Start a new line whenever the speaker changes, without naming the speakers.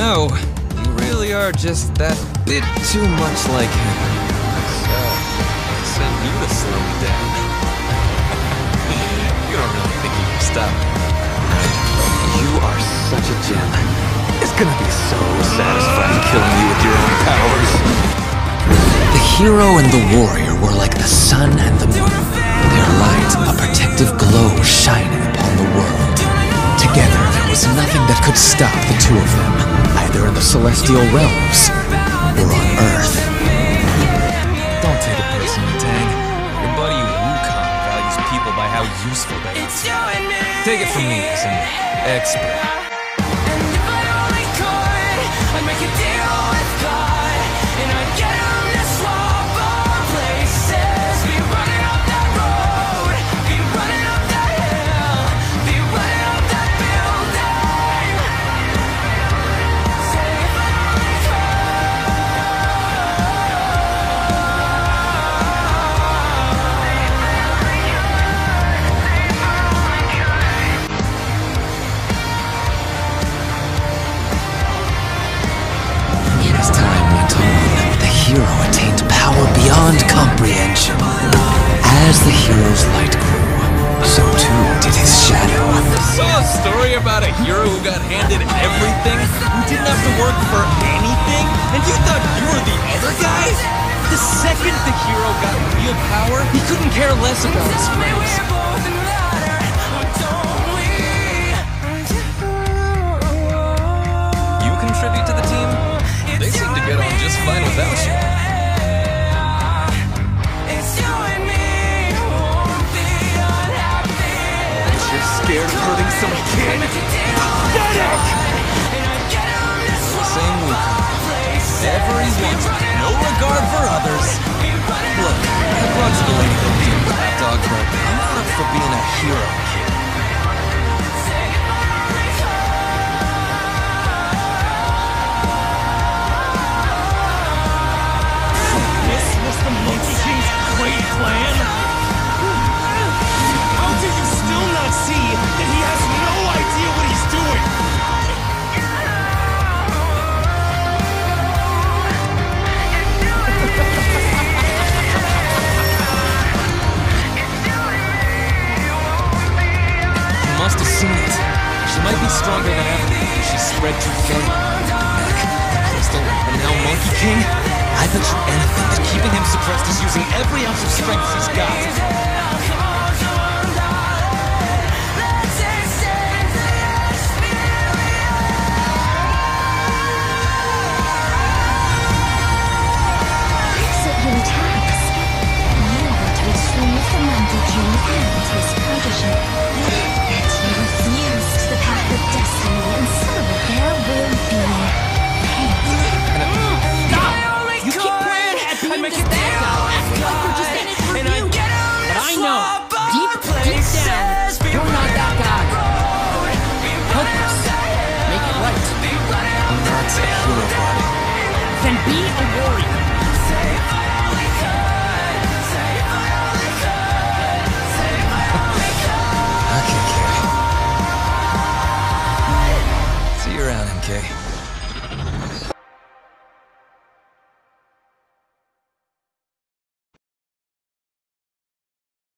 know, you really are just that bit too much like him. So, I send you to slow me down. You don't really think you can stop me, right? You are such a gem. It's gonna be so satisfying killing you with your own powers. The hero and the warrior were like the sun and the moon. Their light, a protective glow shining upon the world. Together, there was nothing that could stop the two of them, either in the celestial realms or on Earth. Don't take it personally, Tang. Your buddy Wukong values people by how useful they are. Take it from me as an expert. I'd make a deal with God, and I'd get him to swap our places. Be running up that road, be running up that hill, be running up that building. Say if I only As time went on, the hero attained power beyond comprehension. As the hero's light grew, so too did his shadow. I saw a story about a hero who got handed everything, who didn't have to work for anything, and you thought you were the other guy? The second the hero got real power, he couldn't care less about his friends. You contribute to the team? They seem to get on just fine without you. You're scared of hurting some kid? Pathetic! Same Wukong. Whatever he wants, no regard for others. Look, I brought you the lady that beat the hot dog, but I'm not up for being a hero, kid. The Monkey Kid's great plan? How do you still not see that he has no idea what he's doing? You must have seen it. She might be stronger than ever because she's spread too thin. Crystal, and now Monkey King? I bet you anything that keeping him suppressed is using every ounce of strength he's got.
Exit your attacks. You want to retrieve the Monkey King and his protege. Yet you refused the path of destiny, and some of it there will be pain.
You keep pointing at being this bad guy, like we're just in it for you. But I know, deep down, you're not that guy. Help us. Make it right.
I'm not a hero, buddy.
Then be a warrior.